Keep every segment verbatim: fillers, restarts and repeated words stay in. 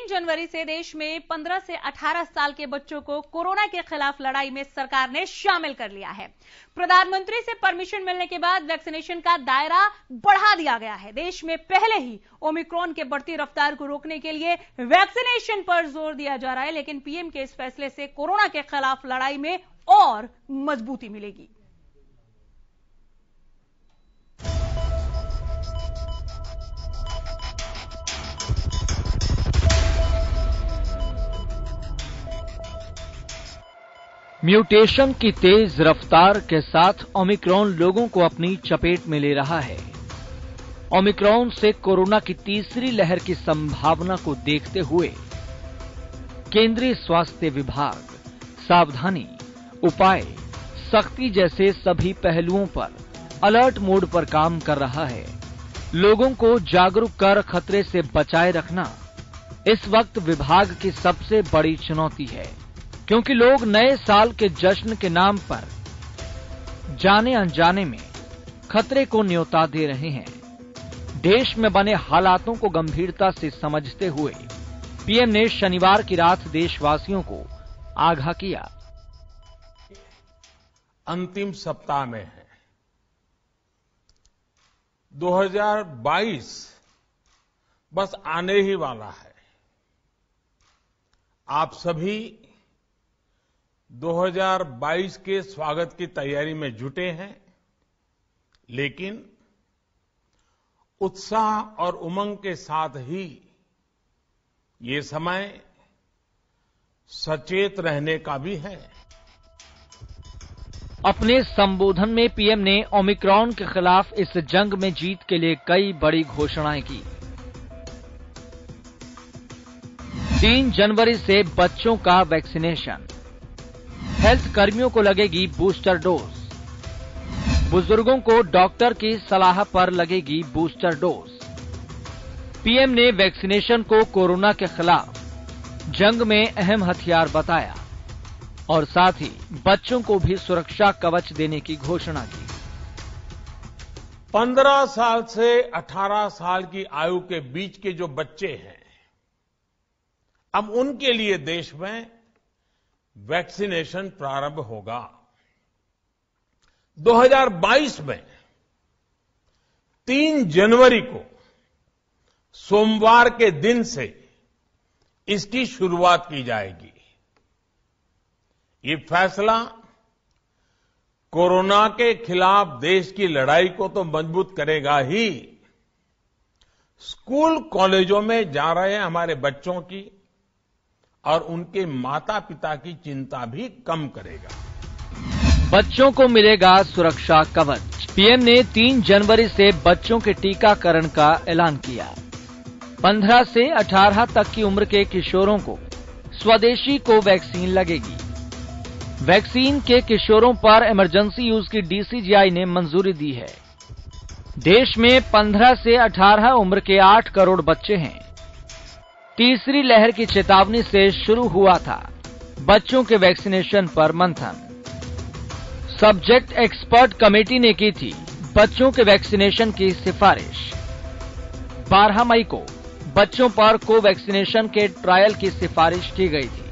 तीन जनवरी से देश में पंद्रह से अठारह साल के बच्चों को कोरोना के खिलाफ लड़ाई में सरकार ने शामिल कर लिया है। प्रधानमंत्री से परमिशन मिलने के बाद वैक्सीनेशन का दायरा बढ़ा दिया गया है। देश में पहले ही ओमिक्रॉन के बढ़ती रफ्तार को रोकने के लिए वैक्सीनेशन पर जोर दिया जा रहा है, लेकिन पीएम के इस फैसले से कोरोना के खिलाफ लड़ाई में और मजबूती मिलेगी। म्यूटेशन की तेज रफ्तार के साथ ओमिक्रॉन लोगों को अपनी चपेट में ले रहा है। ओमिक्रॉन से कोरोना की तीसरी लहर की संभावना को देखते हुए केंद्रीय स्वास्थ्य विभाग सावधानी, उपाय, सख्ती जैसे सभी पहलुओं पर अलर्ट मोड पर काम कर रहा है। लोगों को जागरूक कर खतरे से बचाए रखना इस वक्त विभाग की सबसे बड़ी चुनौती है, क्योंकि लोग नए साल के जश्न के नाम पर जाने अनजाने में खतरे को न्योता दे रहे हैं। देश में बने हालातों को गंभीरता से समझते हुए पीएम ने शनिवार की रात देशवासियों को आगाह किया। अंतिम सप्ताह में है। दो हज़ार बाईस बस आने ही वाला है। आप सभी दो हज़ार बाईस के स्वागत की तैयारी में जुटे हैं, लेकिन उत्साह और उमंग के साथ ही ये समय सचेत रहने का भी है। अपने संबोधन में पीएम ने ओमिक्रॉन के खिलाफ इस जंग में जीत के लिए कई बड़ी घोषणाएं की। तीन जनवरी से बच्चों का वैक्सीनेशन, हेल्थ कर्मियों को लगेगी बूस्टर डोज, बुजुर्गों को डॉक्टर की सलाह पर लगेगी बूस्टर डोज। पीएम ने वैक्सीनेशन को कोरोना के खिलाफ जंग में अहम हथियार बताया और साथ ही बच्चों को भी सुरक्षा कवच देने की घोषणा की। पंद्रह साल से अठारह साल की आयु के बीच के जो बच्चे हैं, अब उनके लिए देश में वैक्सीनेशन प्रारंभ होगा। दो हज़ार बाईस में तीन जनवरी को सोमवार के दिन से इसकी शुरुआत की जाएगी। ये फैसला कोरोना के खिलाफ देश की लड़ाई को तो मजबूत करेगा ही, स्कूल कॉलेजों में जा रहे हमारे बच्चों की और उनके माता पिता की चिंता भी कम करेगा। बच्चों को मिलेगा सुरक्षा कवच। पीएम ने तीन जनवरी से बच्चों के टीकाकरण का ऐलान किया। पंद्रह से अठारह तक की उम्र के किशोरों को स्वदेशी को वैक्सीन लगेगी। वैक्सीन के किशोरों पर इमरजेंसी यूज की डीसीजीआई ने मंजूरी दी है। देश में पंद्रह से अठारह उम्र के आठ करोड़ बच्चे हैं। तीसरी लहर की चेतावनी से शुरू हुआ था बच्चों के वैक्सीनेशन पर मंथन। सब्जेक्ट एक्सपर्ट कमेटी ने की थी बच्चों के वैक्सीनेशन की सिफारिश। बारह मई को बच्चों पर कोवैक्सीनेशन के ट्रायल की सिफारिश की गई थी।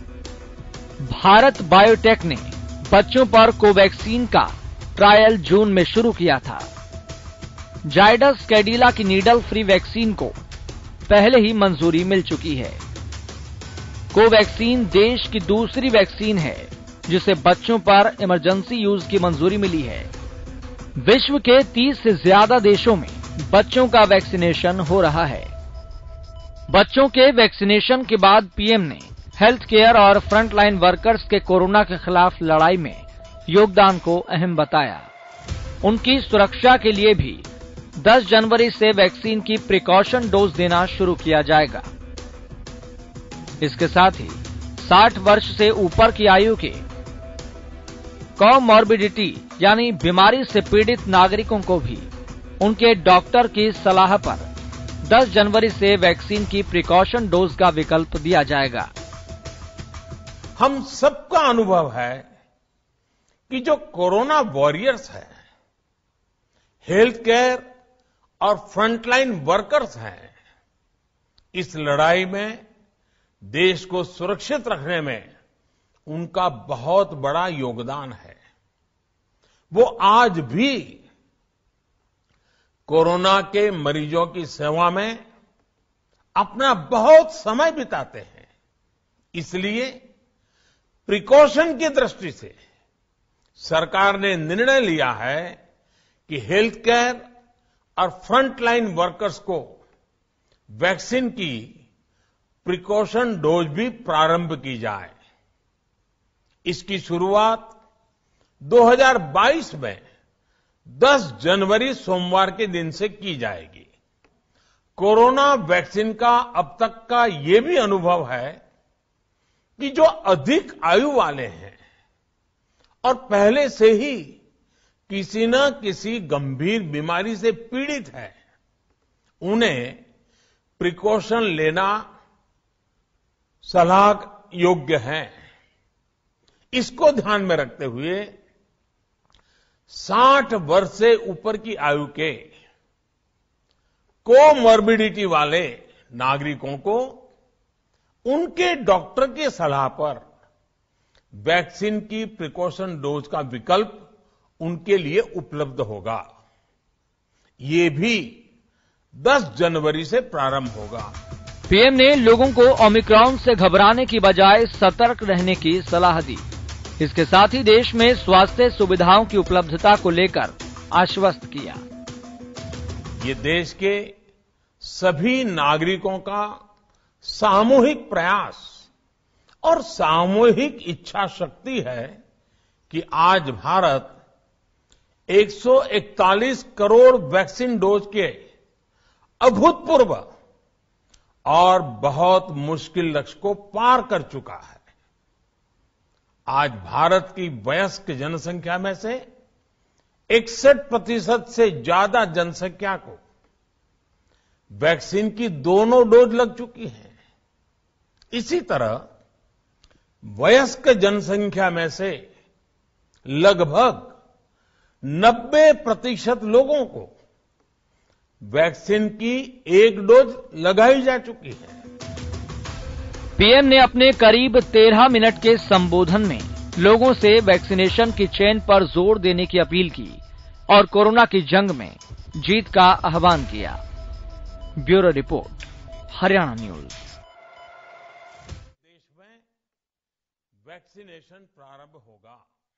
भारत बायोटेक ने बच्चों पर कोवैक्सीन का ट्रायल जून में शुरू किया था। जायडस कैडिला की नीडल फ्री वैक्सीन को पहले ही मंजूरी मिल चुकी है। कोवैक्सीन देश की दूसरी वैक्सीन है जिसे बच्चों पर इमरजेंसी यूज की मंजूरी मिली है। विश्व के तीस से ज्यादा देशों में बच्चों का वैक्सीनेशन हो रहा है। बच्चों के वैक्सीनेशन के बाद पीएम ने हेल्थ केयर और फ्रंटलाइन वर्कर्स के कोरोना के खिलाफ लड़ाई में योगदान को अहम बताया। उनकी सुरक्षा के लिए भी दस जनवरी से वैक्सीन की प्रिकॉशन डोज देना शुरू किया जाएगा। इसके साथ ही साठ वर्ष से ऊपर की आयु के कॉमॉर्बिडिटी यानी बीमारी से पीड़ित नागरिकों को भी उनके डॉक्टर की सलाह पर दस जनवरी से वैक्सीन की प्रिकॉशन डोज का विकल्प दिया जाएगा। हम सबका अनुभव है कि जो कोरोना वॉरियर्स हैं, हेल्थ केयर और फ्रंटलाइन वर्कर्स हैं, इस लड़ाई में देश को सुरक्षित रखने में उनका बहुत बड़ा योगदान है। वो आज भी कोरोना के मरीजों की सेवा में अपना बहुत समय बिताते हैं। इसलिए प्रिकॉशन की दृष्टि से सरकार ने निर्णय लिया है कि हेल्थ केयर और फ्रंटलाइन वर्कर्स को वैक्सीन की प्रिकॉशन डोज भी प्रारंभ की जाए। इसकी शुरुआत दो हज़ार बाईस में दस जनवरी सोमवार के दिन से की जाएगी। कोरोना वैक्सीन का अब तक का ये भी अनुभव है कि जो अधिक आयु वाले हैं और पहले से ही किसी न किसी गंभीर बीमारी से पीड़ित है, उन्हें प्रिकॉशन लेना सलाह योग्य है। इसको ध्यान में रखते हुए साठ वर्ष से ऊपर की आयु के कोमॉर्बिडिटी वाले नागरिकों को उनके डॉक्टर की सलाह पर वैक्सीन की प्रिकॉशन डोज का विकल्प उनके लिए उपलब्ध होगा। ये भी दस जनवरी से प्रारंभ होगा। पीएम ने लोगों को ओमिक्रॉन से घबराने की बजाय सतर्क रहने की सलाह दी। इसके साथ ही देश में स्वास्थ्य सुविधाओं की उपलब्धता को लेकर आश्वस्त किया। ये देश के सभी नागरिकों का सामूहिक प्रयास और सामूहिक इच्छा शक्ति है कि आज भारत एक सौ इकतालीस करोड़ वैक्सीन डोज के अभूतपूर्व और बहुत मुश्किल लक्ष्य को पार कर चुका है। आज भारत की वयस्क जनसंख्या में से इकसठ प्रतिशत से ज्यादा जनसंख्या को वैक्सीन की दोनों डोज लग चुकी है। इसी तरह वयस्क जनसंख्या में से लगभग नब्बे प्रतिशत लोगों को वैक्सीन की एक डोज लगाई जा चुकी है। पीएम ने अपने करीब तेरह मिनट के संबोधन में लोगों से वैक्सीनेशन की चेन पर जोर देने की अपील की और कोरोना की जंग में जीत का आह्वान किया। Bureau report, Haryana news. देश में वैक्सीनेशन प्रारंभ होगा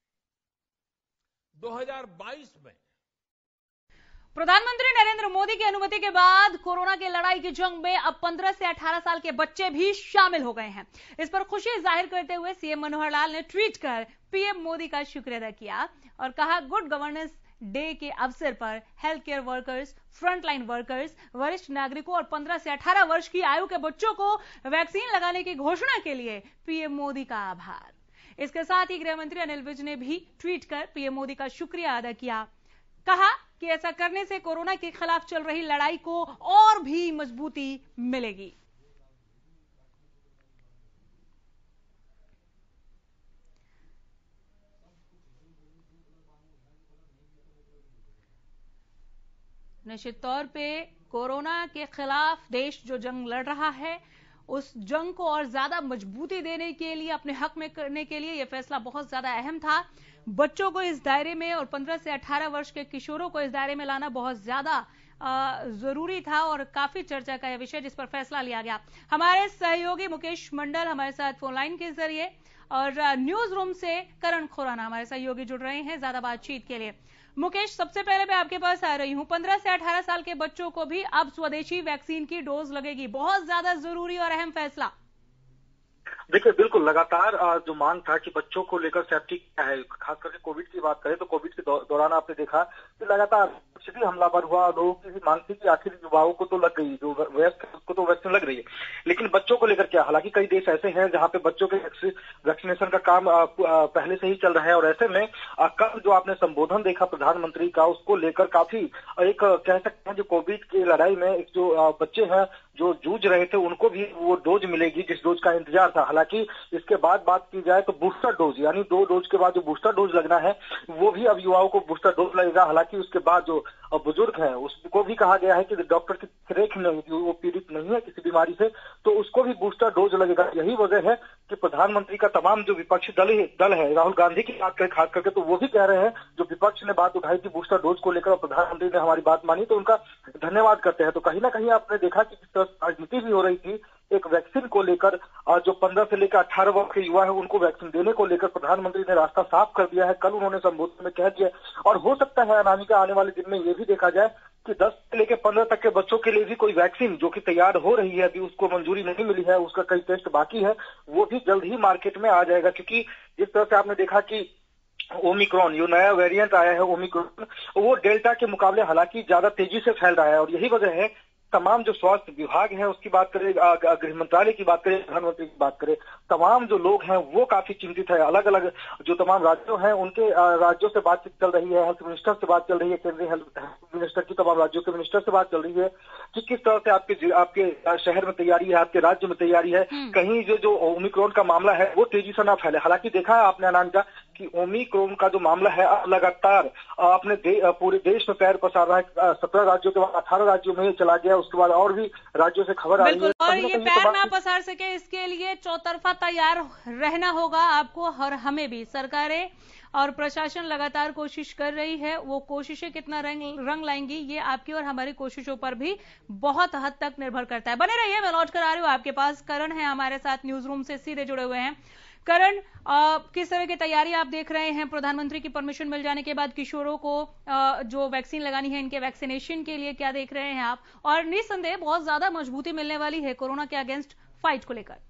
दो हज़ार बाईस में। प्रधानमंत्री नरेंद्र मोदी की अनुमति के बाद कोरोना की लड़ाई की जंग में अब पंद्रह से अठारह साल के बच्चे भी शामिल हो गए हैं। इस पर खुशी जाहिर करते हुए सीएम मनोहर लाल ने ट्वीट कर पीएम मोदी का शुक्रिया अदा किया और कहा, गुड गवर्नेंस डे के अवसर पर health care workers, frontline workers, वरिष्ठ नागरिकों और पंद्रह से अठारह वर्ष की आयु के बच्चों को वैक्सीन लगाने की घोषणा के लिए पीएम मोदी का आभार। इसके साथ ही गृह मंत्री अनिल विज ने भी ट्वीट कर पीएम मोदी का शुक्रिया अदा किया। कहा कि ऐसा करने से कोरोना के खिलाफ चल रही लड़ाई को और भी मजबूती मिलेगी। निश्चित तौर पे कोरोना के खिलाफ देश जो जंग लड़ रहा है, उस जंग को और ज्यादा मजबूती देने के लिए, अपने हक में करने के लिए यह फैसला बहुत ज्यादा अहम था। बच्चों को इस दायरे में और पंद्रह से अठारह वर्ष के किशोरों को इस दायरे में लाना बहुत ज्यादा जरूरी था और काफी चर्चा का यह विषय जिस पर फैसला लिया गया। हमारे सहयोगी मुकेश मंडल हमारे साथ फोन लाइन के जरिए और न्यूज रूम से करण खुराना हमारे सहयोगी जुड़ रहे हैं ज्यादा बातचीत के लिए। मुकेश, सबसे पहले मैं आपके पास आ रही हूं। पंद्रह से अठारह साल के बच्चों को भी अब स्वदेशी वैक्सीन की डोज लगेगी, बहुत ज्यादा जरूरी और अहम फैसला। देखिए, बिल्कुल लगातार जो मांग था कि बच्चों को लेकर सेफ्टी क्या है, खास करके कोविड की बात करें तो कोविड के दौरान आपने देखा कि लगातार कुछ भी हमलावर हुआ, लोगों की भी मांग थी कि आखिर युवाओं को तो लग गई, जो वयस्क को तो वैक्सीन लग रही है, लेकिन बच्चों को लेकर क्या। हालांकि कई देश ऐसे हैं जहां पे बच्चों के वैक्सीनेशन का काम पहले से ही चल रहा है और ऐसे में कल जो आपने संबोधन देखा प्रधानमंत्री का, उसको लेकर काफी एक कह सकते हैं जो कोविड की लड़ाई में जो बच्चे हैं जो जूझ रहे थे, उनको भी वो डोज मिलेगी जिस डोज का इंतजार था। हालांकि इसके बाद बात की जाए तो बूस्टर डोज यानी दो डोज के बाद जो बूस्टर डोज लगना है वो भी अब युवाओं को बूस्टर डोज लगेगा। हालांकि उसके बाद जो बुजुर्ग है उसको भी कहा गया है कि डॉक्टर की रेख नहीं, वो पीड़ित नहीं है किसी बीमारी से, तो उसको भी बूस्टर डोज लगेगा। यही वजह है कि प्रधानमंत्री का तमाम जो विपक्षी दल है दल है राहुल गांधी की बात करें खास करके, तो वो भी कह रहे हैं, जो विपक्ष ने बात उठाई थी बूस्टर डोज को लेकर और प्रधानमंत्री ने हमारी बात मानी तो उनका धन्यवाद करते हैं। तो कहीं ना कहीं आपने देखा कि किस तरह राजनीति भी हो रही थी एक वैक्सीन को लेकर, जो पंद्रह से लेकर अठारह वर्ष के युवा है उनको वैक्सीन देने को लेकर प्रधानमंत्री ने रास्ता साफ कर दिया है। कल उन्होंने संबोधन में कह दिया और हो सकता है अनामिका आने वाले दिन में ये भी देखा जाए कि दस से लेकर पंद्रह तक के बच्चों के लिए भी कोई वैक्सीन जो कि तैयार हो रही है, अभी उसको मंजूरी नहीं मिली है, उसका कई टेस्ट बाकी है, वो भी जल्द ही मार्केट में आ जाएगा। क्योंकि जिस तरह से आपने देखा कि ओमिक्रॉन जो नया वेरिएंट आया है ओमिक्रॉन, वो डेल्टा के मुकाबले हालांकि ज्यादा तेजी से फैल रहा है और यही वजह है तमाम जो स्वास्थ्य विभाग है उसकी बात करें, गृह मंत्रालय की बात करें, प्रधानमंत्री की बात करें, तमाम जो लोग हैं वो काफी चिंतित है। अलग अलग जो तमाम राज्यों हैं उनके राज्यों से बातचीत चल रही है, हेल्थ मिनिस्टर से बात चल रही है, केंद्रीय हेल्थ मिनिस्टर की तमाम राज्यों के मिनिस्टर से बात चल रही है कि किस तरह से आपके आपके शहर में तैयारी है, आपके राज्य में तैयारी है, कहीं जो जो ओमिक्रॉन का मामला है वो तेजी से ना फैले। हालांकि देखा है आपने अनामिका कि ओमिक्रॉन का जो मामला है अब लगातार अपने दे, पूरे देश में पैर पसार रहा है। सत्रह राज्यों के बाद अठारह राज्यों में चला गया, उसके बाद और भी राज्यों से खबर आ रही है। और ये पैर ना पसार सके इसके लिए चौतरफा तैयार रहना होगा आपको और हमें भी। सरकारें और प्रशासन लगातार कोशिश कर रही है, वो कोशिशें कितना रंग रंग लाएंगी ये आपकी और हमारी कोशिशों पर भी बहुत हद तक निर्भर करता है। बने रहिए, मैं लौट कर आ रही हूँ आपके पास। करण है हमारे साथ, न्यूज रूम से सीधे जुड़े हुए हैं। करण, किस तरह की तैयारी आप देख रहे हैं? प्रधानमंत्री की परमिशन मिल जाने के बाद किशोरों को आ, जो वैक्सीन लगानी है इनके वैक्सीनेशन के लिए क्या देख रहे हैं आप? और निस्संदेह बहुत ज्यादा मजबूती मिलने वाली है कोरोना के अगेंस्ट फाइट को लेकर।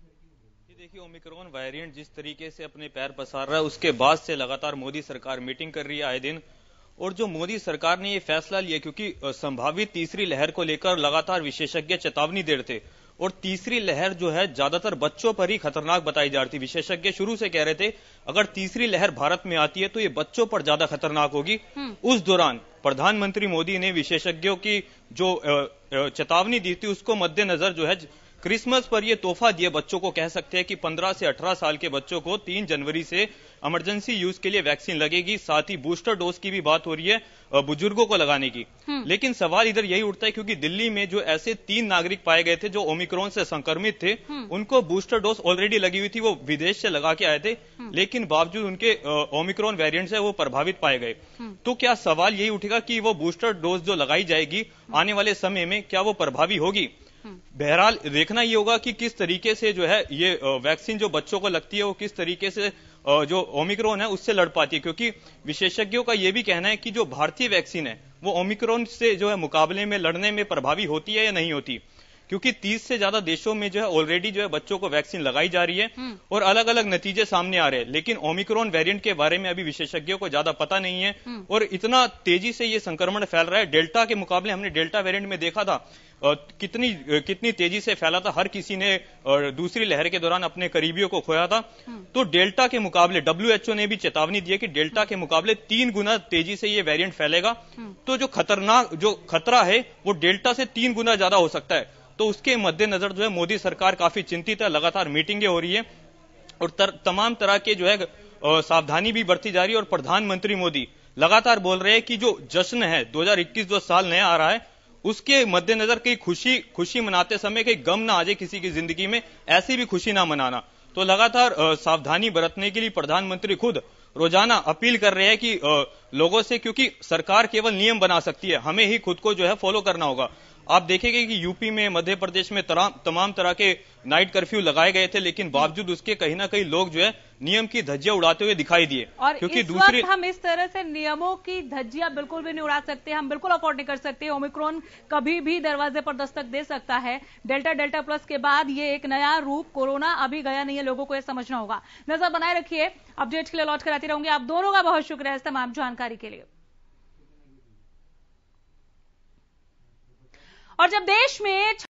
देखिए, ओमिक्रॉन वेरिएंट जिस तरीके से अपने पैर पसार रहा है उसके बाद से लगातार मोदी सरकार मीटिंग कर रही है आए दिन, और जो मोदी सरकार ने ये फैसला लिया क्योंकि संभावित तीसरी लहर को लेकर लगातार विशेषज्ञ चेतावनी दे रहे थे और तीसरी लहर जो है ज्यादातर बच्चों पर ही खतरनाक बताई जा रही थी। विशेषज्ञ शुरू से कह रहे थे अगर तीसरी लहर भारत में आती है तो ये बच्चों पर ज्यादा खतरनाक होगी। उस दौरान प्रधानमंत्री मोदी ने विशेषज्ञों की जो चेतावनी दी थी उसको मद्देनजर जो है क्रिसमस पर यह तोहफा दिए बच्चों को, कह सकते हैं कि पंद्रह से अठारह साल के बच्चों को तीन जनवरी से इमरजेंसी यूज के लिए वैक्सीन लगेगी। साथ ही बूस्टर डोज की भी बात हो रही है बुजुर्गों को लगाने की। लेकिन सवाल इधर यही उठता है क्योंकि दिल्ली में जो ऐसे तीन नागरिक पाए गए थे जो ओमिक्रॉन से संक्रमित थे, उनको बूस्टर डोज ऑलरेडी लगी हुई थी, वो विदेश से लगा के आए थे, लेकिन बावजूद उनके ओमिक्रॉन वेरिएंट से वो प्रभावित पाए गए। तो क्या सवाल यही उठेगा कि वो बूस्टर डोज जो लगाई जाएगी आने वाले समय में क्या वो प्रभावी होगी? बहरहाल देखना ये होगा कि किस तरीके से जो है ये वैक्सीन जो बच्चों को लगती है वो किस तरीके से जो ओमिक्रॉन है उससे लड़ पाती है, क्योंकि विशेषज्ञों का ये भी कहना है कि जो भारतीय वैक्सीन है वो ओमिक्रॉन से जो है मुकाबले में लड़ने में प्रभावी होती है या नहीं होती, क्योंकि तीस से ज्यादा देशों में जो है ऑलरेडी जो है बच्चों को वैक्सीन लगाई जा रही है और अलग अलग नतीजे सामने आ रहे हैं। लेकिन ओमिक्रॉन वेरिएंट के बारे में अभी विशेषज्ञों को ज्यादा पता नहीं है और इतना तेजी से ये संक्रमण फैल रहा है। डेल्टा के मुकाबले हमने डेल्टा वेरिएंट में देखा था कितनी कितनी तेजी से फैला था, हर किसी ने दूसरी लहर के दौरान अपने करीबियों को खोया था। तो डेल्टा के मुकाबले डब्ल्यू एच ओ ने भी चेतावनी दी है कि डेल्टा के मुकाबले तीन गुना तेजी से ये वेरिएंट फैलेगा। तो जो खतरनाक जो खतरा है वो डेल्टा से तीन गुना ज्यादा हो सकता है। तो उसके मद्देनजर जो है मोदी सरकार काफी चिंतित है, लगातार मीटिंगें हो रही है और तर, तमाम तरह के जो है सावधानी भी बरती जा रही है। और प्रधानमंत्री मोदी लगातार बोल रहे हैं कि जो जश्न है दो हज़ार इक्कीस जो साल नया आ रहा है उसके मद्देनजर कहीं खुशी खुशी मनाते समय कहीं गम ना आ जाए किसी की जिंदगी में, ऐसी भी खुशी ना मनाना। तो लगातार सावधानी बरतने के लिए प्रधानमंत्री खुद रोजाना अपील कर रहे हैं कि लोगों से, क्योंकि सरकार केवल नियम बना सकती है, हमें ही खुद को जो है फॉलो करना होगा। आप देखेंगे कि यूपी में, मध्य प्रदेश में तमाम तरह के नाइट कर्फ्यू लगाए गए थे, लेकिन बावजूद उसके कहीं ना कहीं लोग जो है नियम की धज्जियां उड़ाते हुए दिखाई दिए। और क्योंकि इस दूसरी वक्त हम इस तरह से नियमों की धज्जियां बिल्कुल भी नहीं उड़ा सकते, हम बिल्कुल अफोर्ड नहीं कर सकते। ओमिक्रॉन कभी भी दरवाजे पर दस्तक दे सकता है। डेल्टा डेल्टा प्लस के बाद ये एक नया रूप कोरोना अभी गया नहीं है, लोगों को यह समझना होगा। नजर बनाए रखिए, अपडेट्स के लिए लौट कर आती रहूंगी। आप दोनों का बहुत शुक्रिया इस तमाम जानकारी के लिए। और जब देश में